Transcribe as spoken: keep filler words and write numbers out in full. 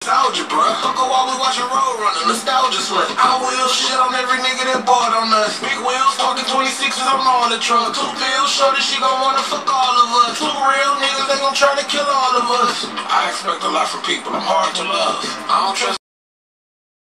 Nostalgia, bruh. Fuck a while we watching Road Runner, nostalgia slut. I will shit on every nigga that bought on us. Big wheels, talking twenty-sixes, I'm on the truck. Two pills, shorty, she gon' wanna fuck all of us. Two real niggas, they gon' try to kill all of us. I expect a lot from people, I'm hard to love. I don't trust